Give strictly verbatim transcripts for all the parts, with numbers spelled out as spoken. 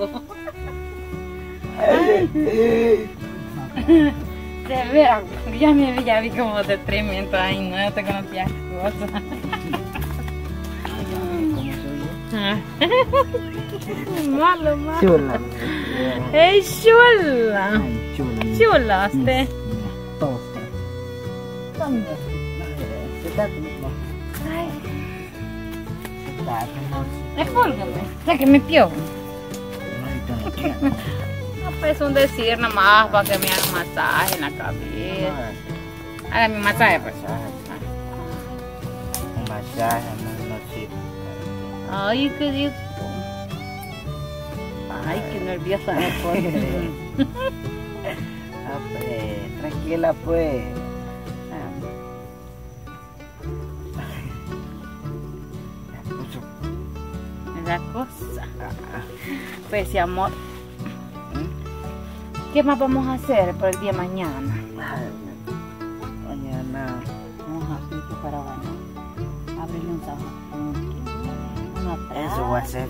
De veras, ya me ya vi como de tremendo. Ay, no, yo te conocía cosas. Malo, malo. Chula. ¡Ey, chula! Chula. Chula, usted. Tosta. ¿Dónde? Ay, refólgame. Ya que me pio. No, pues un decir nomás para que me hagan masaje en la cabeza. Hágame masaje, pues. Un masaje, no, no sirve. Ay, qué rico. Ay, qué nerviosa me pone. Ah, pues, tranquila, pues. Esa cosa. Pues, sí, amor. ¿Qué más vamos a hacer por el día de mañana? Mañana. Vamos a hacer para bañar. Abrirle un sabor. Eso va a ser.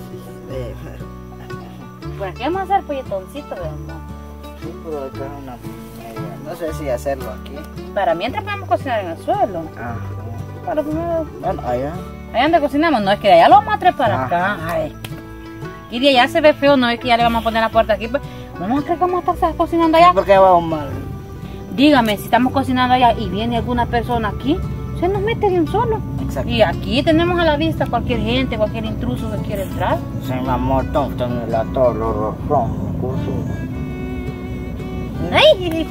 Pues, ¿qué vamos a hacer, polletoncito de amor? Sí, pero acá es una media. No sé si hacerlo aquí. Para mientras podemos cocinar en el suelo. Ah, Para primero. bueno, allá. Allá donde cocinamos, no es que de allá lo vamos a traer para Ah. acá. Ay. Y de allá se ve feo, no es que ya le vamos a poner la puerta aquí. Pues, vamos a creer que vamos a estar cocinando allá. ¿Por qué vamos mal? Dígame, si estamos cocinando allá y viene alguna persona aquí, se nos mete de un solo. Exacto. Y aquí tenemos a la vista cualquier gente, cualquier intruso que quiera entrar. Se me amor tonto en la torre, los ron, curso. ¡Ay!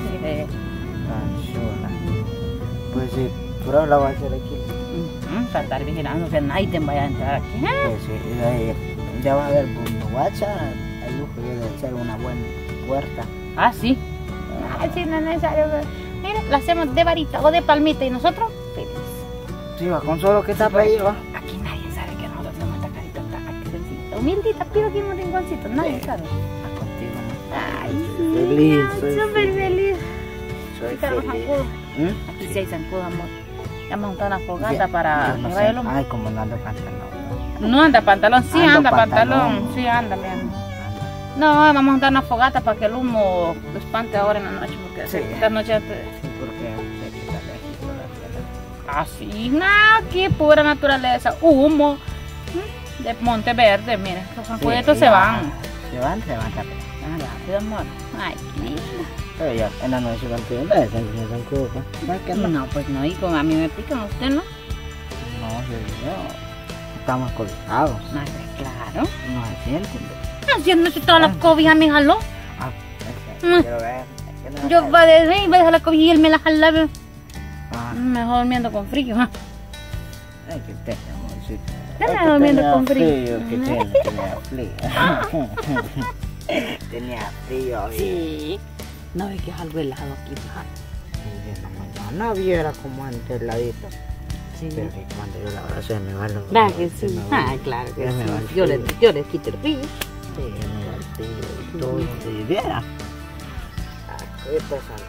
Pues sí, pero la voy a hacer aquí. Vamos a estar vigilando que nadie te vaya a entrar aquí. ¿Eh? Pues sí, y ahí ya va a haber guacha, el lujo de hacer una buena puerta. Ah, sí. Ah, sí, no es necesario. Mira, la hacemos de varita o de palmita y nosotros felices. Sí, va con solo que está para ahí, va. Aquí nadie sabe que nosotros tenemos esta carita tan accidentita. Humildita, pero aquí en un rinconcito, nadie sabe. Ah, contigo, ¿no? Ay, Feliz, sí, soy súper feliz. Soy Aquí están los feliz. zancudos. ¿Mm? Aquí sí hay zancudos, amor. Ya hemos montado una fogata Ya, para yo no que sé. vaya el humo. Ay, como no anda pantalón. No anda pantalón, sí Anda anda pantalón. pantalón. Sí anda, mi amor. No, vamos a montar una fogata para que el humo lo espante ahora en la noche, porque Sí. esta noche... te- Sí, porque se quita lejito la tela. Así, nada, aquí pura naturaleza, humo ¿Mm? de Monteverde, mira, los zancuditos Sí, se ya. van. Se van, se van rápido. Ah, rápido, amor. Ay, qué lindo. Pero ya en la noche van pidiendo de ese no son cubos. No es que no. No, pues no, y con a mí me pican, ¿usted no? No, yo, yo. Estamos colgados. No, pues claro. No se sienten. Haciendo todas las cobijas me jaló. Ah, Mm. ese, quiero ver. Es que no Yo sé. va a decir, va a dejar la cobija y él me la jalaba. Ah, Mejor durmiendo con frío. ¿Ah? ay, que tenga, amorcito. Dale, Ay, que durmiendo tenía con frío. que tiene, tenía frío. Tenía frío. y- Sí. No ve que es algo helado aquí, ¿verdad? y en la mañana viera como antes heladito. Sí. Pero que cuando yo la abracé me va lo. ¿Verdad que se sí? me va- Ah, claro que se me va el sí. Yo le, frío. yo le quito el frío. Sí, me va el frío y todo. Si viera. Ah, qué pesado.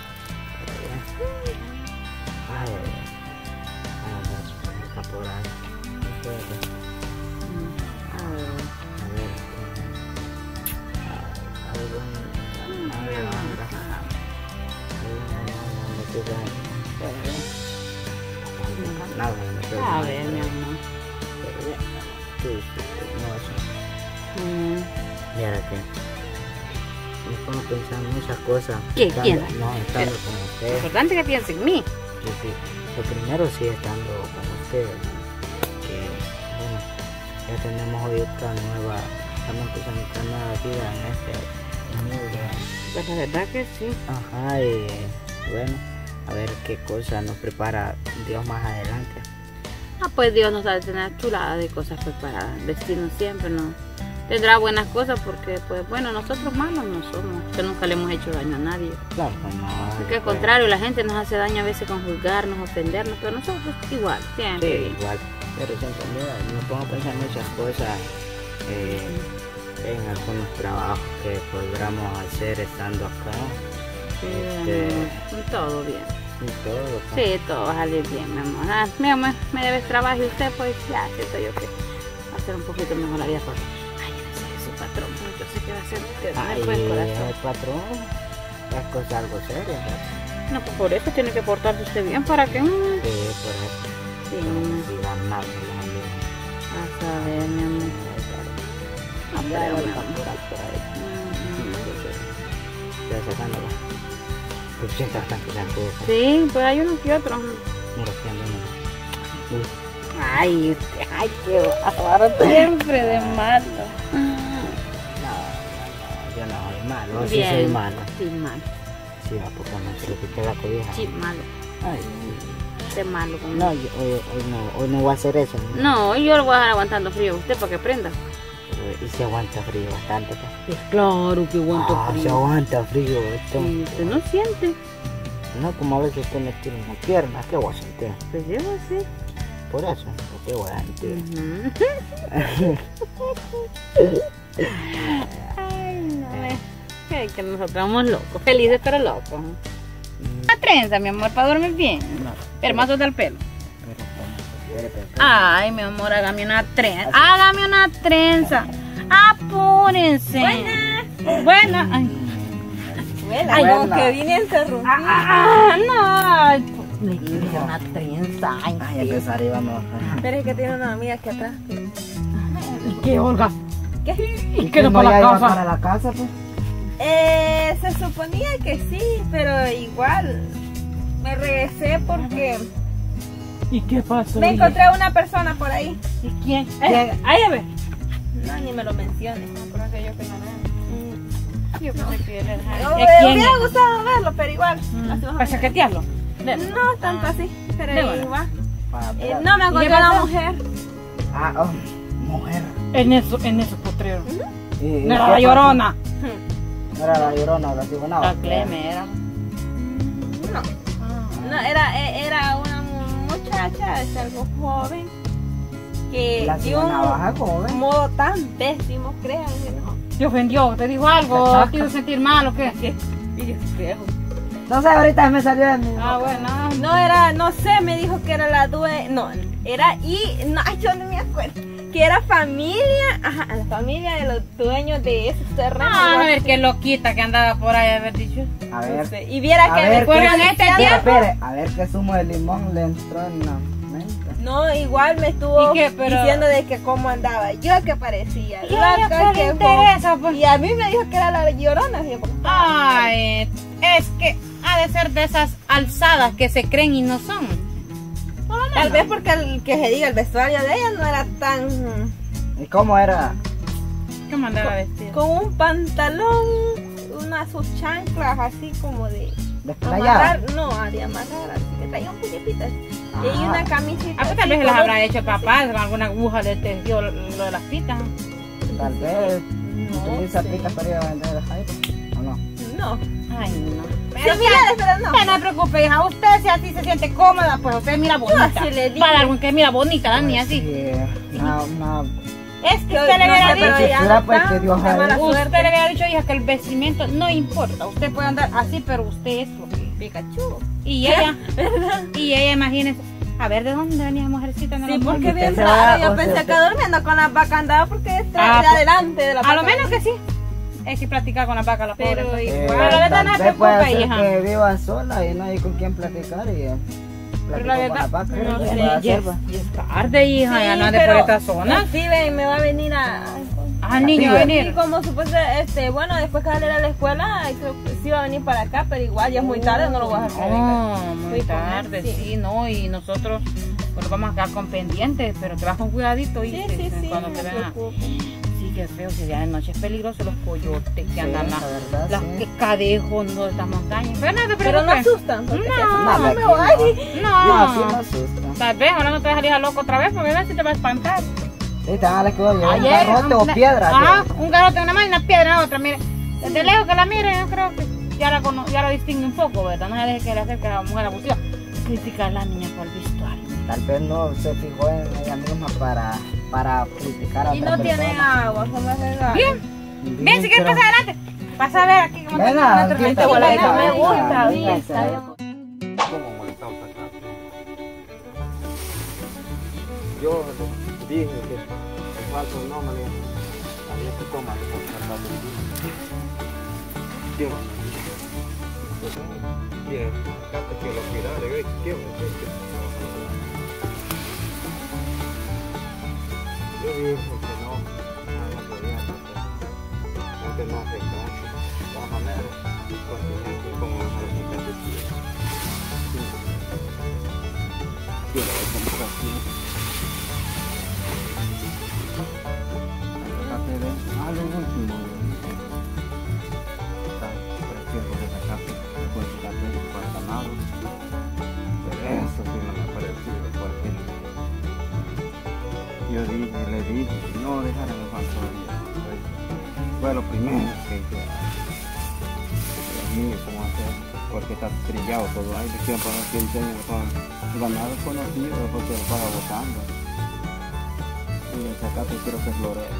Ay, ay, ay. Ay, no, está por ahí. Espérate. A ver. A ver. A ver, anda. Nada, no A ver, mi amor. Sí, sí, hermoso. Mm. Mira que me pongo a pensar en muchas cosas. ¿Qué? Estando- ¿Quién? No, estando con usted. Importante que piense en mí. Sí, sí. Lo primero sí estando con usted. Que, bueno, ya tenemos hoy otra nueva, estamos empezando otra nueva vida en este mundo. Pues la verdad que sí. Ajá, y bueno, a ver qué cosa nos prepara Dios más adelante. Ah, pues Dios nos ha de tener chulada de cosas preparadas. Destino siempre no tendrá buenas cosas porque, pues bueno, nosotros malos no somos, que nunca le hemos hecho daño a nadie. Claro, pues no. Porque al contrario, la gente nos hace daño a veces con juzgarnos, ofendernos, pero nosotros igual, siempre. Sí, bien. igual. Pero siempre mira, me pongo a pensar muchas cosas eh, en algunos trabajos que podríamos hacer estando acá. Sí, Este, amor, todo bien. y todo. pues. Sí, todo va a salir bien, mi amor. Ah, mi amor, me debes trabajo y usted, pues ya siento yo que va a ser un poquito mejor la vida porque, ay, ese es su patrón. Ay, pues, corazón. El patrón es cosa algo seria, ¿no? No, pues por eso tiene que portarse usted bien para que... Mm, Sí, por eso. sí, No siga nada, a saber, mi amor. No ya creo, voy mi a amor. capturar por ahí. Mm, Ya sacándola. Pues siento bastante zancudo. Sí, pues hay uno que otro. Mira, que ando, mira. Uy. Ay, usted, ay, qué bárbaro, siempre de malo. No, no, no, yo no soy malo, sí Bien. soy malo. Sí, malo. Sí, ¿a poco no se le quité la cobija? Sí, malo. Ay, Usted es malo sí. conmigo. No, yo, hoy, hoy no, hoy no voy a hacer eso. ¿No? No, yo lo voy a dejar aguantando frío a usted para que aprenda. Pero, y se aguanta frío bastante, pues. Pues claro que aguanto Ah, se frío. aguanta frío esto. Y usted no siente. No, como a veces usted me tira una pierna, ¿qué voy a sentir? Pues yo sí. Por eso, ¿qué voy a sentir? Ujú. Ay, no, es que, que nosotros somos locos, felices pero locos. Una trenza, mi amor, para dormir bien. No, Pero más del pelo. pero ¿cómo? Espere, espere, espere. Ay, mi amor, hágame una trenza. Hágame una trenza. Apúrense. Buenas. Buenas. Ay, Abuela, Ay, como buena. que vine a interrumpir. ah, no. Ay, le quiero una trenza. Ay, Ay, empezar íbamos. Pero es que tiene una amiga aquí atrás. ¿Y qué, Olga? ¿Qué? ¿Y qué no no para la ya iba casa? para la casa, pues? Eh, se suponía que sí, pero igual me regresé porque ¿Y qué pasó? me encontré una persona por ahí. ¿Y quién? ¿Quién? Eh, Ay, a ver. No, ni me lo menciones. Pero que yo que no Mm. Yo pensé que era el No, Jaime. me ¿Quién hubiera es? gustado verlo, pero igual. Mm, así más o ¿Para chaquetearlo? menos. No tanto así, pero De bueno. igual. Para- Eh, para- no, me ¿Y encontré qué una pasó? mujer. Ah, oh, mujer. En eso, en eso potrero. ¿Y- y No era qué la pasó? llorona. No era la llorona, la cibonaba. La Cleme era. No, no, era, eh, era una mu- muchacha, es algo joven, que La dio cibonaba un joven. modo tan pésimo, créanme, ¿no? Te ofendió, te dijo algo, La chaca. te hizo sentir mal o qué. Y yo, feo. No sé, ahorita me salió de mi. Ah, bueno. No era, no sé, me dijo que era la dueña, no, era y, no, ay, yo no me acuerdo, que era familia, ajá, la familia de los dueños de esos terrenos. Ah, a algo ver así. qué loquita que andaba por ahí, a ver dicho. A No ver. sé, y viera A que ver, después ¿qué- de este este Espere, tiempo, espere, a ver qué zumo de limón le entró en la mente. no, igual me estuvo ¿Y qué? Pero- diciendo de que cómo andaba, yo que parecía, ¿Y a ella loca, qué le que interesa, pues? y a mí me dijo que era la llorona, fíjate, porque estaba- Ay, es que ha de ser de esas alzadas que se creen y no son. Por lo Tal menos. vez porque el que se diga el vestuario de ella no era tan ¿Y cómo era? ¿Cómo andaba vestida? con un pantalón, unas sus chanclas así como de Desplayada. amarrar, no, de amarrar, así que traía un puñetito y Ah. una camisita. Ah, pues tal así vez se las color- habrá hecho el papá, con alguna aguja le tendió lo lo de las pitas. Tal vez No, utiliza sé. pitas para ir a vender a Jairo. ¿O no? No, Ay, no. similares, pero no. Usted no se preocupe, hija. Usted si así se siente cómoda, pues usted mira bonita. así le digo. Para algo que mira bonita la niña, así. Sí, una, una Es que Yo usted le no hubiera sé, pero dicho. ella Quisiera, no pues, está, que Dios de haga- mala Usted suerte. le hubiera dicho, hija, que el vestimento no importa. Usted puede andar así, pero usted es lo que. Pikachu. Y ella, y ella, imagínese. A ver, ¿de dónde venía esa mujercita? No Sí, lo porque pongo. bien se va, raro. Yo o sea, pensé usted- que durmiendo con las vacas andaba porque está Ah, de pues, adelante de la A lo vaca. menos que sí. Hay que platicar con la vaca, la Pero pobre. igual. Eh, Pero la verdad tal no se vez puede preocupe, ser hija. que viva sola y no hay con quién platicar y eh, Pero platico la con verdad, la vaca. no ¿qué sé, puede ya hacer, es, va? ya es tarde, hija, ya Sí, no ande por pero esta zona. Sí, ven, me va a venir a... Ah, niño, va a Y venir. como supuesto, este, bueno, después que saliera a la escuela, creo que sí iba a venir para acá, pero igual ya es muy tarde, no lo voy a hacer. No, muy Fui con él, tarde, sí. sí, ¿no? Y nosotros pues, vamos a quedar con pendientes, pero te vas con cuidadito, Sí, ¿viste? sí, sí, Cuando no te me vean. preocupo. Sí, qué feo, si ya de noche es peligroso los coyotes que Sí, andan la las, verdad, las sí. cadejos ¿no? de estas montañas. Pero no te Pero no preocupes. asustan, porque No, si asustan, Nada, no aquí me no. voy. No, No, aquí no asusta. tal vez ahora no te dejarías loco otra vez porque a ver si te va a espantar. Sí, te van a la que voy a llevar un Ayer, garrote o una- piedra. Ajá, que- un garrote en una mano y una piedra en la otra. Mire, desde lejos que la mire, yo creo que ya la, cono- ya la distingue un poco, ¿verdad? No se deje que le acerque a la mujer abusiva. Criticar a la niña por el vestuario. Tal vez no se fijó en ella misma para, para criticar a Y otra no tiene persona. agua, se me regala. Bien, Bien, bien, si quieres pero- pasar adelante. Pasa a ver aquí cómo Venga, está aquí la está, Bueno, venga, esa me venga, gusta, venga, sí, venga. está bien. ¿Cómo molestamos acá? Yo dije que el falso no me había que tomar por tratar de vivir. ¿Qué va? Bien, canta que lo cuidare, ¿qué va? Yo digo que no, no podía hacer, aunque no hace caso, de todas maneras, continente como a los muchachos. Yo lo voy a comprar aquí. Sacate de algo último. Está por el tiempo de sacarte, después sacate para ganado. Pero eso sí no me ha parecido porque yo dije, le dije, no dejaran el pan todavía. Fue lo primero que hice. Dios mío, ¿cómo hacer? Porque está trillado todo. Hay de tiempo que enseñan el ganado conocido, después se lo paga botando. Y el zacate creo que es florea.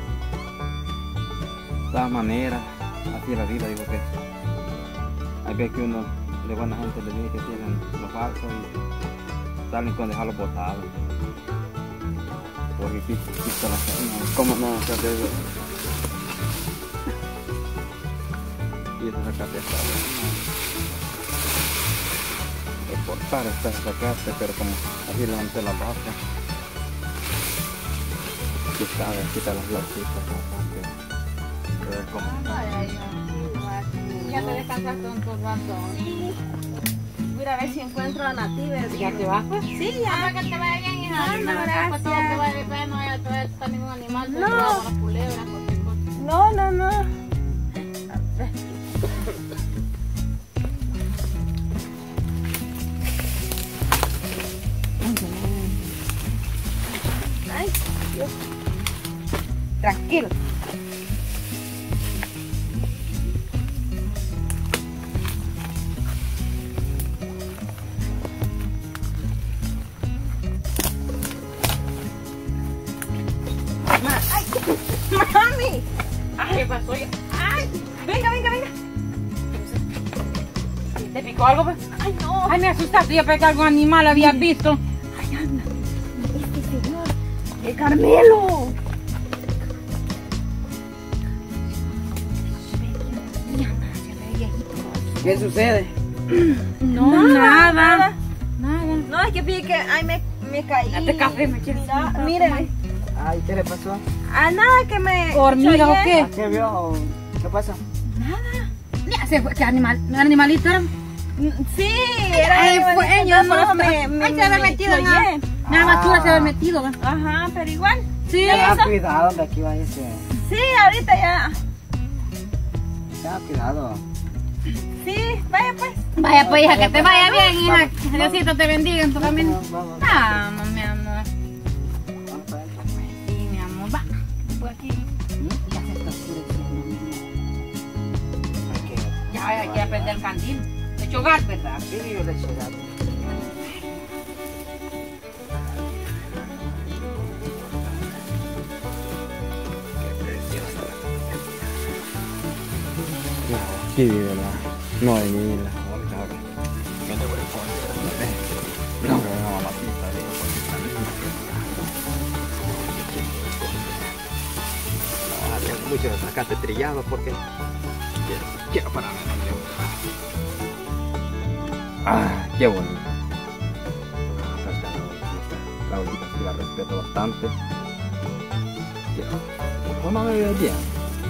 De todas maneras, así es la vida, digo que hay veces que uno de buena gente le dice que tienen los falsos y salen con dejarlos botados. Porque quita la cena, ¿cómo no se hace eso? Y ese zacate está bueno. Cortar esta zacate, pero como así levanté la vaca. Quita, quita las florcitas. Ya te descansaste un rato. Sí. Voy a ver si encuentro a Native. ¿Ya te vas pues? Sí, ya. Que te vaya bien, hija. Ah, no, gracias. Todo te vaya bien, no haya está ningún animal. No. Las culebras, cualquier cosa. No, no, no. Ay, Dios. Tranquilo. Mami. ¿Qué pasó? Ay, venga, venga, venga. ¿Te picó algo? Pues? Ay, no. Ay, me asustaste. Yo pensé que algún animal habías visto. Ay, anda. Este señor. El Carmelo. ¿Qué sucede? No, Nada, nada. nada. Nada. No, es que fíjate que ay, me, me caí. Date café, me quieres. Mira, míreme. Ay, ¿qué le pasó? Ah, nada, que me. ¿Hormiga o chollé. qué? ¿A qué vio? ¿Qué pasa? Ya se fue. ¿Qué animal? ¿Un animalito era? Sí, era Ay, animalito, fue ella, entonces no. por eso me, me, Ay, se había me metido en chollé. la... La basura se había metido. ¿Va? Ajá, pero igual. Sí. Ya, cuidado, de aquí va ese. Sí, ahorita ya. Ya, cuidado. Sí, vaya pues. Vaya pues, hija, que te vaya bien, hija. Diosito te bendiga en tu camino. Vamos, vamos. Vamos, mi amor. Vamos para adentro. Sí, mi amor, va. Por aquí. Ya se está oscureciendo, mi amor. Hay que- Ya hay que aprender el candil. De hecho, gas, ¿verdad? Sí, yo le eché gato. Aquí vive la Noemí, la otra que le voy a poner. No, no, no, la pista, digo, porque está linda. No, había mucho zacate trillado porque quiero, quiero pararme donde otra. Ah, qué bonito. Ah, falta la ollita. La ollita sí la respeto bastante. Quiero. ¿Cómo me veo bien?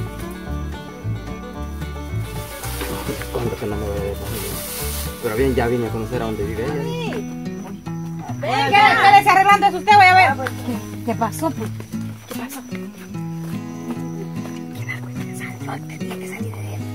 ¿Cuándo que no me veo? Pero bien, ya vine a conocer a dónde vive ella. Venga, quédese arreglando eso usted, voy a ver. ¿Qué, qué pasó, pues? ¿Qué pasó? Tenía que salir de él.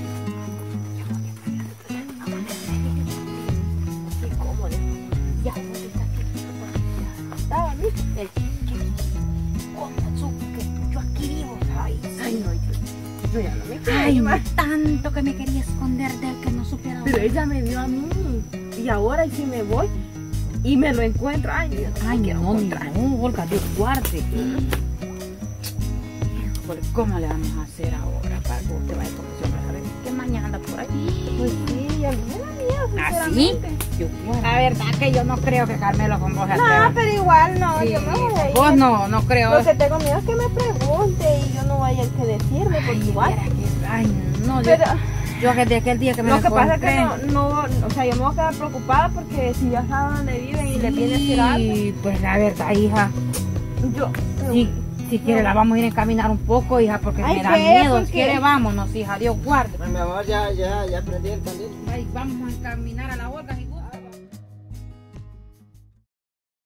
Qué cómodo. Ya, ¿dónde está aquí? Estaba aquí. El ¿cómo supo que yo aquí vivo? Ay, Ay, no, yo, yo ya no me quiero Ay, ir no, más. tanto que me quería esconder de él que no supiera. Pero ella me vio a mí. Y ahora, y si me voy y me lo encuentro. Ay, Dios, Ay, quiero no, encontrar. no, Olga, Dios guarde. Híjole, ¿cómo le vamos a hacer ahora para que usted vaya con ese hombre? A ver, que mañana anda por ahí. Pues sí, a mí me da miedo, ¿Ah, sí? sinceramente. Yo, la verdad que yo no creo que Carmelo con vos se No, atreva. pero igual no, Sí, yo me voy a ir. vos no, no creo. Lo que tengo miedo es que me pregunte y yo no vaya a que decirle, porque Ay, igual. viera qué Ay, no, yo, Pero yo desde aquel día que me lo que pasa es encontré. que no, no, o sea, yo me voy a quedar preocupada porque si ya saben dónde viven y les viene a hacer algo, Sí, pues la verdad, hija. yo... Sí, si quiere la vamos a ir a encaminar un poco, hija, porque Ay, me da ¿qué? miedo. ¿Por Si qué? quiere, vámonos, hija, Dios guarde. Mi amor, ya, ya, ya prendí el candil. Ay, vamos a encaminar a la Olga.